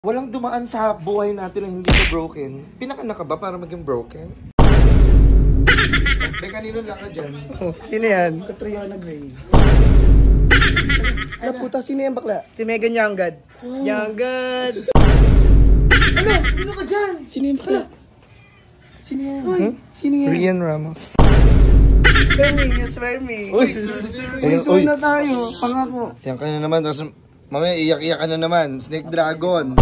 Walang dumaan sa buhay natin na hindi ka broken. Pinakana ka ba para maging broken? May kanino lang ka dyan? Oh, sino yan? Catriona Gray. Ala puta, sino yan bakla? Si Megan Yanggad. Oh. Yanggad! Ano? Sino ka dyan? Sino yan bakla? Sino yan? Sino yan? Rian Ramos. Fermi, yes Fermi. Uy! Uy, na tayo. Pangako. Yan ka na naman. Tapos mamaya iyak-iyak ka na naman. Snake Dragon.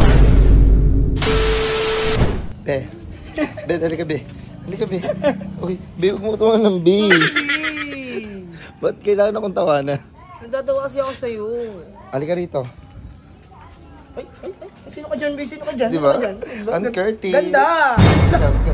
Be. Be, halika be. Halika be. Uy, be, huwag mo tawanan ng be. Ba't kailangan akong tawanan? Nagtatawa kasi ako sa'yo. Halika rito. Ay, sino ka dyan, be? Sino ka dyan? Diba? Sino ka dyan? Ann Curtis. Ganda! Sabi ko,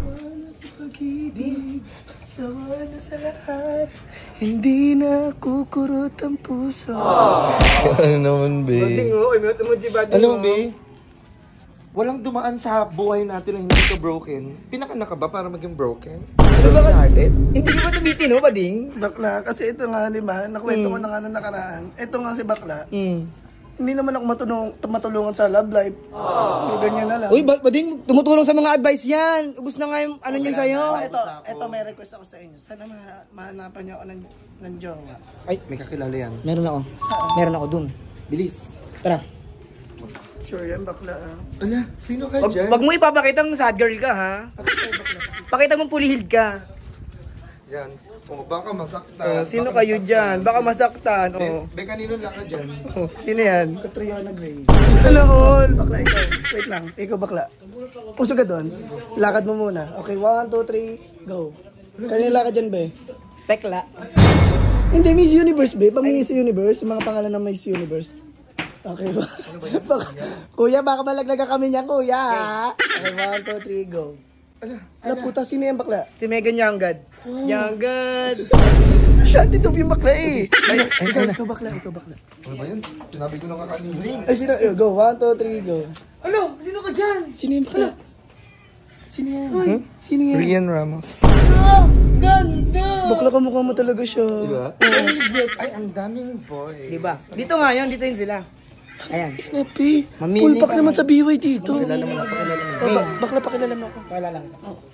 Sawa na sa lahat. Hindi na kukurot ang puso. ano naman be? Bading mo, imot mo si Bading Alam mo be? Walang dumaan sa buhay natin na hindi ka broken. Pinakana ka ba para maging broken? Ano ba ka-hearted? Hindi mo ba tumitin, no, Bading? Bakla, kasi ito nga, di ba? Nakwento ko na nga nung nakaraan. Ito nga si Bakla. Hindi naman ako matulungan sa love life. Yung ganyan na lang. Uy, Bading, tumutulong sa mga advice yan. Ubus na nga yung ano niyan sa'yo. Ito may request ako sa inyo. Sana mahanapan niyo ako ng jowa. Ay, may kakilala yan. Meron ako. Meron ako dun. Bilis. Tara. Sure yan, Bakla. Ala, sino ka dyan? Wag mo ipapakita ng sad girl ka, ha? Pakita mong pulihid ka. Yan. O, baka masaktan. Sino Baka kayo masaktan. dyan? Baka masaktan. Be, Oh. be, kanino lang ka dyan? Oh, sino yan? Catriona Gray. Hello, all. Bakla, ikaw. Wait lang. Ikaw, Bakla. Puso ka doon. Lakad mo muna. Okay, 1, 2, 3, go. Kanina lakad dyan, be? Tekla. Hindi, Miss Universe, be. Pang Miss Universe. Yung mga pangalan ng Miss Universe. Okay ba? Kuya, baka malaglaga kami niya, kuya. Okay, 1, 2, 3, go. Ala puta, sino yan bakla? Si Megan Yanggad. Yanggad. Siya, dito yung bakla eh. Ay, ikaw bakla, ikaw bakla. Ano ba yun? Sinabi ko na nga kanina. Ay, sino? Go, 1, 2, 3, go. Ano? Sino ka dyan? Sino yan bakla? Sino yan? Sino yan? Rian Ramos. Ganda! Bakla ka mukha mo talaga siya. Diba? Ay, ang daming boy. Diba? Dito nga yun, dito yun sila. Ayan. Happy. Mamili Full pack ka naman sa BY dito. Pakilala mo na, pakilala mo na. Oh, bakla, pakilala mo ako. Wala lang.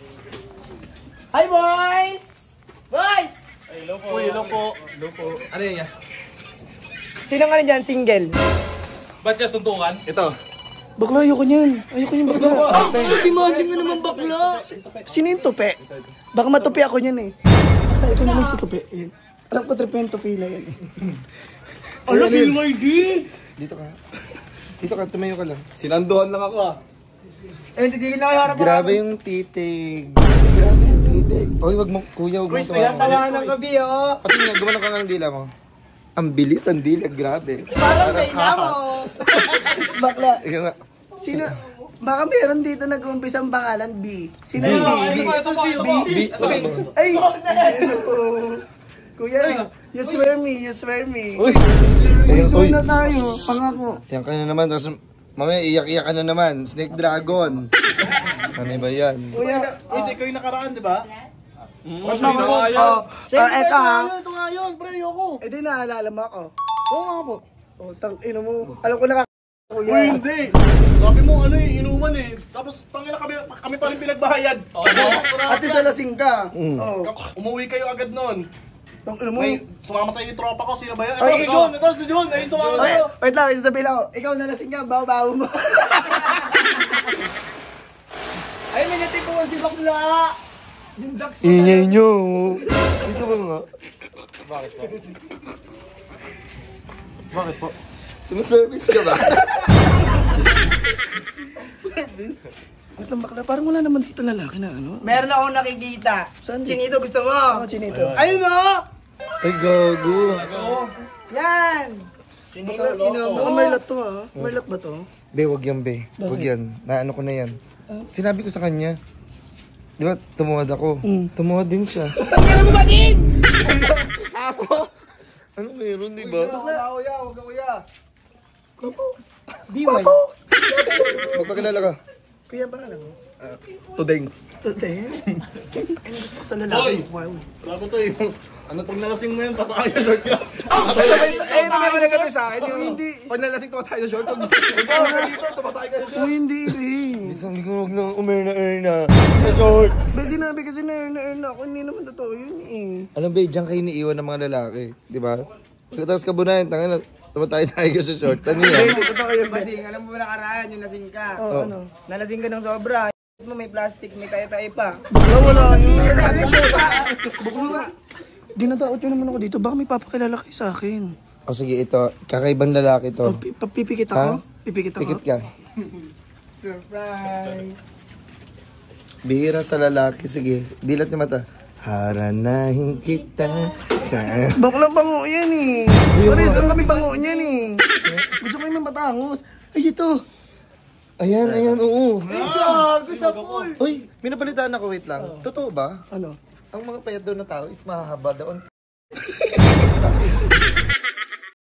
Hi, boys! Boys! Hello po. Hello po. Hello po. Ano yun niya? Sino nga dyan? Single? Ba't siya suntukan? Ito. Bakla, ayoko niyan. Ayoko niyan bakla. Imagine mo naman bakla. Sino yung tupi? Baka matupi ako niyan eh. Bakla, ikaw naman si tupi. Yan. Alam ko trip yung tupi na yan eh. Ano, Bill Mardi? Dito ka. Dito ka, tumayo ka lang. Sinanduhan lang ako ah. Eh, titigil na kayo harap. Grabe yung titig. Grabe yung titig. Uy, wag mo, kuya, wag mo Chris, pinatawa ng gabi, oh. Pati nga, gumana ka nga ng dila mo. Ang bilis, ang dila, grabe. Parang kaya mo. Bakla, Ikaw nga. sino? Baka meron dito nag-uumpisa ang pangalan B. Sino yung B? Ito po. Ay! Kuya, you swear me, you swear me. Uy! Uy, na tayo, pangako. Yan ka na naman, tapos mamaya iyak-iyak ka na naman. Snake Dragon. Ano ba yan? Kuya, Ikaw yung nakaraan, di ba? eto ha. Ito nga yun, pre, ayoko. Eh di naalala mo ako. Oo nga po. Oh, tang ino mo. Alam ko na kuya. Uy, hindi. Sabi mo, ano eh, inuman eh. Tapos, tangina kami pa rin pinagbayad. At isa lasing ka. Oh. Umuwi kayo agad nun. Tang ino mo. May sumama sa'yo yung tropa ko, sino ba yan? Ay, ikaw. Ito si John, ay sumama Okay, sa'yo. wait lang, isasabihin ako. Ikaw na lasing ka, bawo-bawo mo. Ay, may natipuan si bakla. Ingay nyo. Dito ka nga. Bakit po? Sumaservice ka ba? Wait lang bakla, parang wala naman dito lalaki na ano. Meron akong nakikita. Saan? Chinito, gusto mo? Ako, Chinito. Ayun, oh! Ay, gago. Yan! Chinito, Baka merlot to ha. Merlot ba to? Be, wag yan, be. Wag yan. Naano ko na yan. Sinabi ko sa kanya. Di ba, tumuhad ako. Tumuhad din siya. Tangina mo ba din? Ano meron, di ba? Huwag ka kuya. Biway. Magpakilala ka. Kuya, baka lang. Tudeng. Today. Ay, gusto ko sa lalaki. Hoy! Wow. Sabi to yung, ano pag nalasing mo yan, pataka yung short ka. Eh, naman mo nagkatay sa akin. Yung hindi. Pag nalasing tumatay sa short, ikaw na dito, tumatay ka sa short. Uy, hindi eh. Sabi ko huwag nang umerna-erna. Sa short. Ba, sinabi kasi na ako, hindi naman totoo yun eh. Alam ba, diyan kayo iniiwan ng mga lalaki. Di ba? Pagkatapos kabunayan, tanga na, tumatay tayo ka sa short. Ano yan? Hindi, totoo yun. Bading, alam mo ba nakaraan yung lasing ka? Oo, ano? Nalasing ka ng sobra. Mo may plastic, may tayo-tayo pa. Wala yun. Buklo nga. Dinadaot yun naman ako dito. Baka may papakilala kayo sa akin. O sige, ito. Kakaibang lalaki to. Pipikit Ha? ako? Pipikit ako? Pikit ka. Surprise! Bihira sa lalaki. Sige, dilat niya mata. Haranahin kita sa... Baklang bango yan eh. Pares lang kami bango niyan eh. Gusto ko yung matangos. Ay, ito. Ayan, oo. Gago sa pool! Uy, may napalitaan ako, wait lang. Totoo ba? Ano? Ang mga payat daw na tao is mahahaba doon.